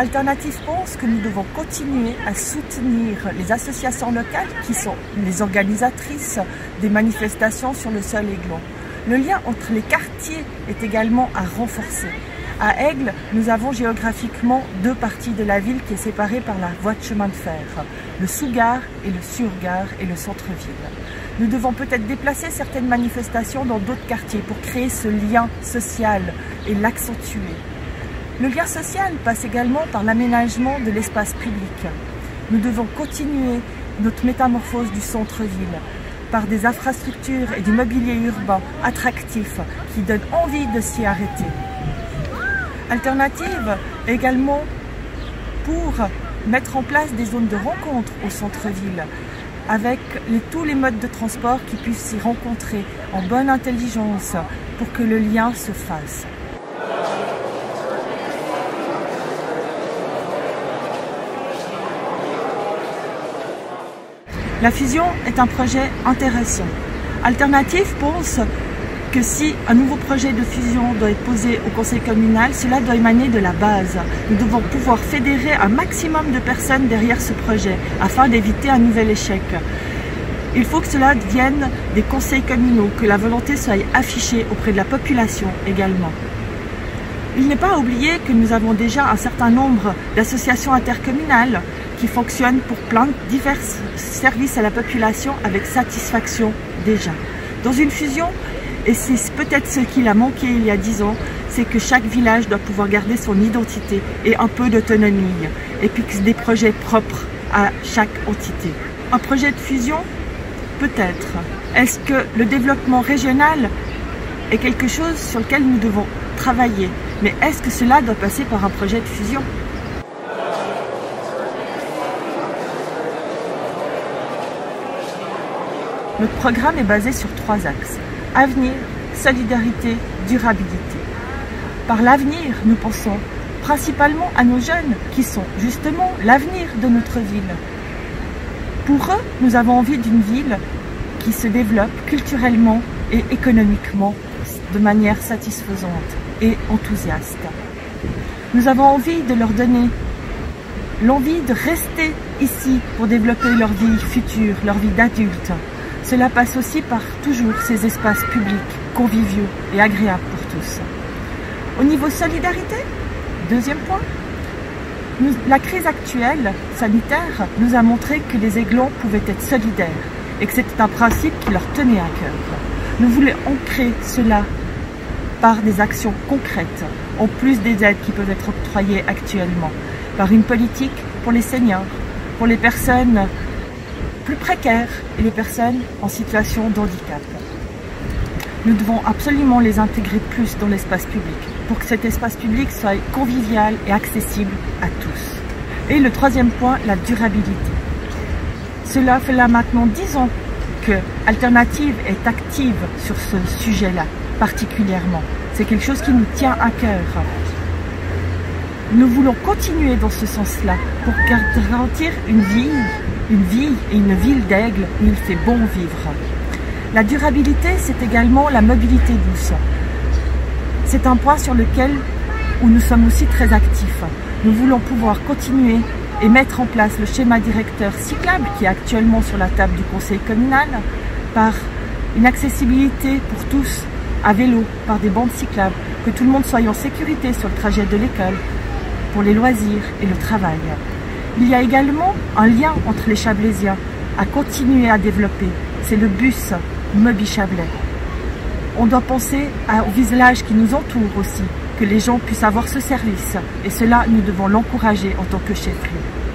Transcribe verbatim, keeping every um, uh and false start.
Alternative pense que nous devons continuer à soutenir les associations locales qui sont les organisatrices des manifestations sur le sol aiglon. Le lien entre les quartiers est également à renforcer. À Aigle, nous avons géographiquement deux parties de la ville qui est séparée par la voie de chemin de fer, le sous-gare et le sur-gare et le centre-ville. Nous devons peut-être déplacer certaines manifestations dans d'autres quartiers pour créer ce lien social et l'accentuer. Le lien social passe également par l'aménagement de l'espace public. Nous devons continuer notre métamorphose du centre-ville par des infrastructures et du mobilier urbain attractifs qui donnent envie de s'y arrêter. Alternative également pour mettre en place des zones de rencontre au centre-ville avec les, tous les modes de transport qui puissent s'y rencontrer en bonne intelligence pour que le lien se fasse. La fusion est un projet intéressant. Alternative pense que si un nouveau projet de fusion doit être posé au conseil communal, cela doit émaner de la base. Nous devons pouvoir fédérer un maximum de personnes derrière ce projet afin d'éviter un nouvel échec. Il faut que cela devienne des conseils communaux, que la volonté soit affichée auprès de la population également. Il n'est pas à oublier que nous avons déjà un certain nombre d'associations intercommunales qui fonctionnent pour plein de divers services à la population avec satisfaction déjà. Dans une fusion, et c'est peut-être ce qu'il a manqué il y a dix ans, c'est que chaque village doit pouvoir garder son identité et un peu d'autonomie, et puis que des projets propres à chaque entité. Un projet de fusion, peut-être. Est-ce que le développement régional est quelque chose sur lequel nous devons travailler? Mais est-ce que cela doit passer par un projet de fusion? Notre programme est basé sur trois axes. Avenir, solidarité, durabilité. Par l'avenir, nous pensons principalement à nos jeunes qui sont justement l'avenir de notre ville. Pour eux, nous avons envie d'une ville qui se développe culturellement et économiquement de manière satisfaisante et enthousiaste. Nous avons envie de leur donner l'envie de rester ici pour développer leur vie future, leur vie d'adulte. Cela passe aussi par toujours ces espaces publics, conviviaux et agréables pour tous. Au niveau solidarité, deuxième point, nous, la crise actuelle sanitaire nous a montré que les Aiglons pouvaient être solidaires et que c'était un principe qui leur tenait à cœur. Nous voulons ancrer cela par des actions concrètes, en plus des aides qui peuvent être octroyées actuellement, par une politique pour les seniors, pour les personnes plus précaires et les personnes en situation de handicap. Nous devons absolument les intégrer plus dans l'espace public pour que cet espace public soit convivial et accessible à tous. Et le troisième point, la durabilité. Cela fait là maintenant dix ans que Alternative est active sur ce sujet-là, particulièrement. C'est quelque chose qui nous tient à cœur. Nous voulons continuer dans ce sens-là pour garantir une vie, une vie et une ville d'Aigle où il fait bon vivre. La durabilité, c'est également la mobilité douce. C'est un point sur lequel où nous sommes aussi très actifs. Nous voulons pouvoir continuer et mettre en place le schéma directeur cyclable qui est actuellement sur la table du conseil communal par une accessibilité pour tous à vélo, par des bandes cyclables, que tout le monde soit en sécurité sur le trajet de l'école, pour les loisirs et le travail. Il y a également un lien entre les Chablaisiens à continuer à développer. C'est le bus Moby-Chablais. On doit penser au village qui nous entoure aussi, que les gens puissent avoir ce service. Et cela, nous devons l'encourager en tant que chef-lieu.